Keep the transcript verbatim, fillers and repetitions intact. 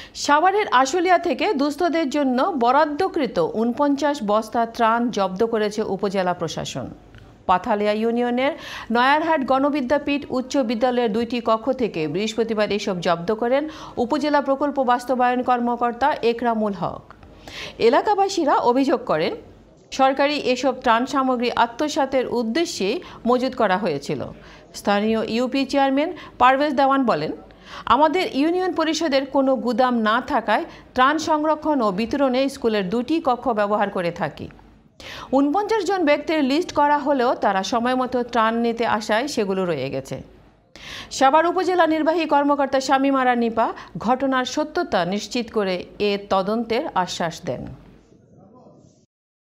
সাভারের আশুলিয়া থেকে দুস্থদের জন্য বরাদ্দকৃত উনপঞ্চাশ বস্তা ত্রাণ জব্দ করেছে উপজেলা প্রশাসন। পাথালিয়া ইউনিয়নের নয়ারহাট গণবিদ্যাপীঠ উচ্চ বিদ্যালয়ের দুইটি কক্ষ থেকে বৃহস্পতিবার এসব জব্দ করেন উপজেলা প্রকল্প বাস্তবায়ন কর্মকর্তা একরামুল হক। এলাকাবাসীরা অভিযোগ করেন, সরকারি এসব ত্রাণ সামগ্রী আত্মসাতের উদ্দেশ্যে মজুত করা হয়েছিল। স্থানীয় ইউপি চেয়ারম্যান পারভেজ দেওয়ান বলেন, আমাদের ইউনিয়ন পরিষদের কোনো গুদাম না থাকায় ত্রাণ সংরক্ষণ ও বিতরণে স্কুলের দুটি কক্ষ ব্যবহার করে থাকি। উনপঞ্চাশ জন ব্যক্তির লিস্ট করা হলেও তারা সময়মতো ত্রাণ নিতে আসায় সেগুলো রয়ে গেছে। সাভার উপজেলা নির্বাহী কর্মকর্তা শামীম আরা নিপা ঘটনার সত্যতা নিশ্চিত করে এ তদন্তের আশ্বাস দেন।